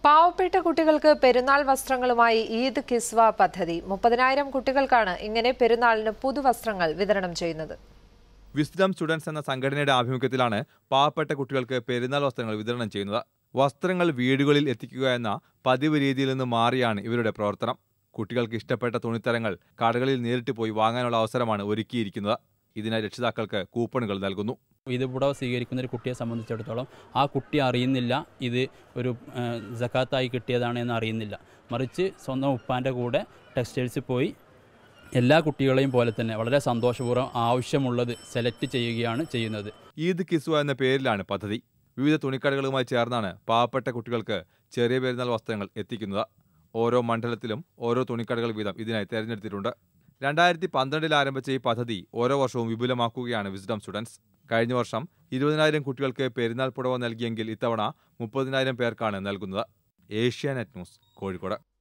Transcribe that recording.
പാവപ്പെട്ട കുട്ടികൾക്ക് പെരുന്നാൾ വസ്ത്രങ്ങളുമായി ഈദ് കിസ്വ പദ്ധതി 30,000 കുട്ടികൾക്കാണ് ഇങ്ങനെ പെരുന്നാളിന് പുതുവസ്ത്രങ്ങൾ വിതരണം ചെയ്യുന്നത്. വിസ്ഡം സ്റ്റുഡൻസ് എന്ന സംഘടനയുടെ ആഭിമുഖ്യത്തിലാണ് പാവപ്പെട്ട കുട്ടികൾക്ക് പെരുന്നാൾ വസ്ത്രങ്ങൾ വിതരണം ചെയ്യുന്നത്. വസ്ത്രങ്ങൾ വീടുകളിൽ എത്തിക്കുക എന്ന പതിവ് രീതിയിൽ നിന്ന് മാറിയാണ് ഇവരുടെ പ്രവർത്തനം. കുട്ടികൾക്ക് ഇഷ്ടപ്പെട്ട തുണിത്തരങ്ങൾ കടകളിൽ നേരിട്ട് പോയി വാങ്ങാനുള്ള അവസരമാണ് ഒരുക്കിയിരിക്കുന്നത്. ഇതിനായി രക്ഷിതാക്കൾക്ക് കൂപ്പണുകൾ നൽകുന്നു. ഇത് പുടവ സ്വീകരിക്കുന്ന ഒരു കുട്ടിയെ സംബന്ധിച്ചിടത്തോളം ആ കുട്ടി അറിയുന്നില്ല ഇത് ഒരു സക്കാത്തായി കിട്ടിയതാണ് എന്ന് അറിയുന്നില്ല. മറിച്ച് സ്വന്തം ഉപ്പാൻ്റെ കൂടെ ടെക്സ്റ്റൈൽസിൽ പോയി എല്ലാ കുട്ടികളെയും പോലെ തന്നെ വളരെ സന്തോഷപൂർവ്വം ആവശ്യമുള്ളത് സെലക്ട് ചെയ്യുകയാണ് ചെയ്യുന്നത്. ഈദ് കിസ്വ എന്ന പേരിലാണ് പദ്ധതി. വിവിധ തുണിക്കടകളുമായി ചേർന്നാണ് പാവപ്പെട്ട കുട്ടികൾക്ക് ചെറിയ പെരുന്നാൾ വസ്ത്രങ്ങൾ എത്തിക്കുന്നത്. ഓരോ മണ്ഡലത്തിലും ഓരോ തുണിക്കടകൾ വീതം ഇതിനായി തെരഞ്ഞെടുത്തിട്ടുണ്ട്. 2012 ആരംഭിച്ച ഈ പദ്ധതി ഓരോ വർഷവും വിപുലമാക്കുകയാണ് വിസ്ഡം സ്റ്റുഡൻസ്. കഴിഞ്ഞ വർഷം 20,000 കുട്ടികൾക്ക് പെരുന്നാൾ പുടവ നൽകിയെങ്കിൽ ഇത്തവണ 30,000 പേർക്കാണ് നൽകുന്നത്. ഏഷ്യാനെറ്റ് ന്യൂസ്, കോഴിക്കോട്.